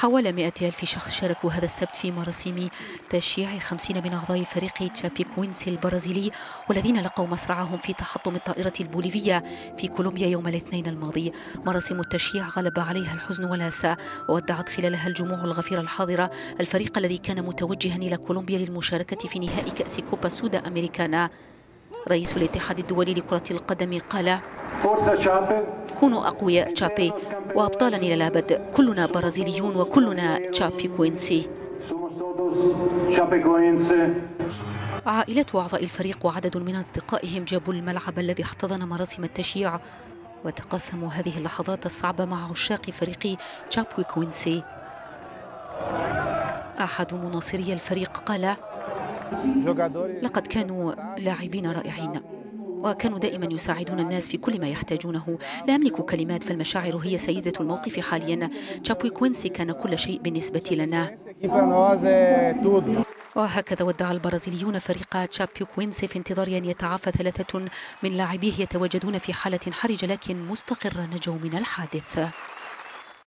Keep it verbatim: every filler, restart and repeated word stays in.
حوالي مئة ألف شخص شاركوا هذا السبت في مراسم تشييع خمسين من أعضاء فريق تشابيكوينسي البرازيلي، والذين لقوا مصرعهم في تحطم الطائرة البوليفية في كولومبيا يوم الاثنين الماضي. مراسم التشييع غلب عليها الحزن والأسى، وودعت خلالها الجموع الغفيرة الحاضرة الفريق الذي كان متوجها إلى كولومبيا للمشاركة في نهائي كأس كوبا سودا أمريكانا. رئيس الاتحاد الدولي لكرة القدم قال: كونوا أقوياء تشابي وأبطالا إلى الأبد، كلنا برازيليون وكلنا تشابيكوينسي. عائلات أعضاء الفريق وعدد من أصدقائهم جابوا الملعب الذي احتضن مراسم التشييع، وتقاسموا هذه اللحظات الصعبة مع عشاق فريق تشابيكوينسي. أحد مناصري الفريق قال: لقد كانوا لاعبين رائعين، وكانوا دائما يساعدون الناس في كل ما يحتاجونه. لا أملك كلمات، فالمشاعر هي سيدة الموقف حاليا. تشابيكوينسي كان كل شيء بالنسبة لنا. وهكذا ودع البرازيليون فريق تشابيكوينسي في انتظار أن يتعافى ثلاثة من لاعبيه يتواجدون في حالة حرجة لكن مستقرة نجوا من الحادث.